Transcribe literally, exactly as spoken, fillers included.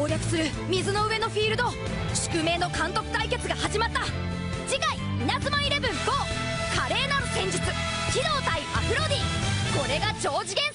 攻略する水の上のフィールド、宿命の監督対決が始まった。次回稲妻イレブンゴー華麗なる戦術、機動対アフロディ、これが超次元